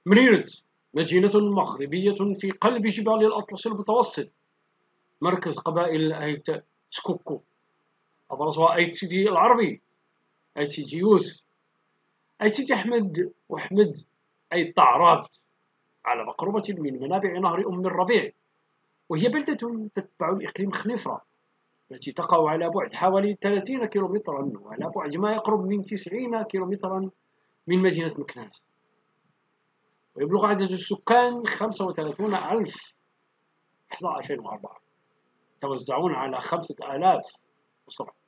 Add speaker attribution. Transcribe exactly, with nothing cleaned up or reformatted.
Speaker 1: مريرت مدينة مغربية في قلب جبال الأطلس المتوسط، مركز قبائل آيت سكوكو، أبرزها آيت سيدي العربي، آيت سيدي يوسف، آيت سيدي أحمد وأحمد، آيت طعرابت، على مقربة من منابع نهر أم الربيع، وهي بلدة تتبع الإقليم خنيفرة التي تقع على بعد حوالي ثلاثين كيلومترا، وعلى بعد ما يقرب من تسعين كيلومترا من مدينة مكناس، ويبلغ عدد السكان خمسة وثلاثين ألف إحصاء ألفين وأربعة، يتوزعون على خمسة آلاف أسرة.